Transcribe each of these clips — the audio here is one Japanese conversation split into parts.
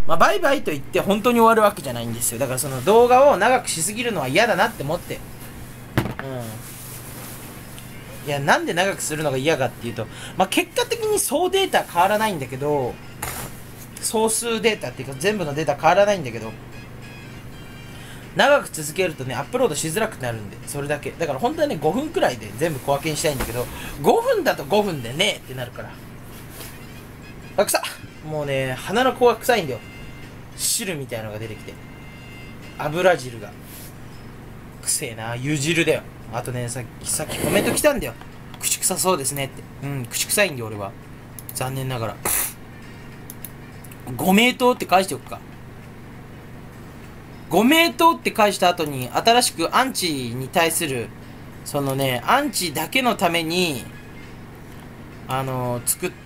まあ、バイバイと言って本当に終わるわけじゃないんですよ。だからその動画を長くしすぎるのは嫌だなって思って。いや、なんで長くするのが嫌かっていうと、まあ、結果的に総データ変わらないんだけど、総数データっていうか全部のデータ変わらないんだけど、長く続けるとね、アップロードしづらくなるんで、それだけ。だから本当はね、5分くらいで全部小分けにしたいんだけど、5分だと5分でねってなるから。あ、臭っ。もうね、鼻の子が臭いんだよ。汁みたいなのが出てきて。油汁が。くせえな、湯汁だよ。あとね、さっきコメント来たんだよ。口臭そうですねって。うん、口臭いんだよ、俺は。残念ながら。ご名答って返しておくか。ご名答って返した後に、新しくアンチに対する、そのね、アンチだけのために、作った、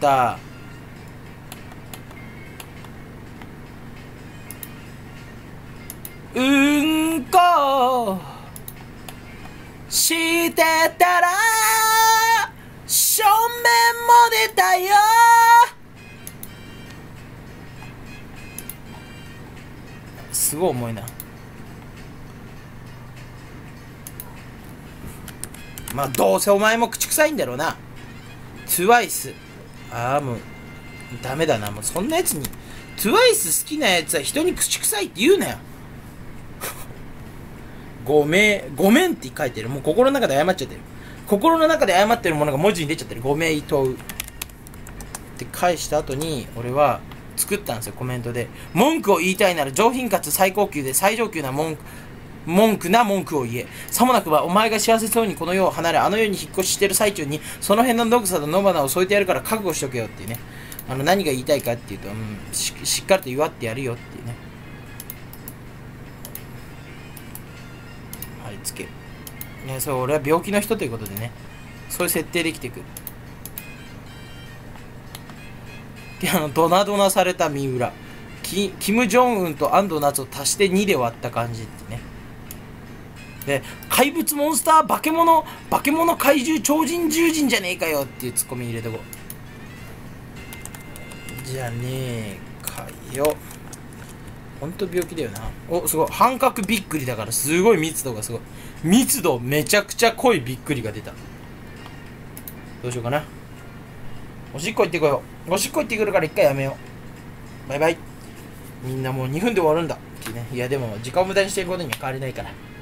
うんこしてたら正面も出たよ。すごい重いな。まあどうせお前も口臭いんだろうな。TWICE。ああ、もうダメだな。もうそんなやつに TWICE 好きなやつは人に口臭いって言うなよ。ごめんって書いてる。もう心の中で謝っちゃってる。心の中で謝ってるものが文字に出ちゃってる。ごめんとうって返した後に、俺は作ったんですよ、コメントで。文句を言いたいなら上品かつ最高級で最上級な文句を言え。さもなくばお前が幸せそうにこの世を離れ、あの世に引っ越ししてる最中にその辺の野草と野花を添えてやるから覚悟しとけよっていうね。何が言いたいかっていうと、しっかりと祝ってやるよっていうね。貼り付け。ね、そう、俺は病気の人ということでね、そういう設定できてくる。で、ドナドナされた三浦。キム・ジョンウンと安藤夏を足して2で割った感じってね。で、怪物モンスター化け物怪獣超人獣人じゃねえかよっていうツッコミ入れとこう。じゃねえかよ。ほんと病気だよな。お、すごい。半角びっくりだからすごい密度がすごい。密度めちゃくちゃ濃いびっくりが出た。どうしようかな。おしっこ行ってこよう。おしっこ行ってくるから一回やめよう。バイバイ。みんなもう2分で終わるんだってね。いやでも時間を無駄にしてることには変わりないから。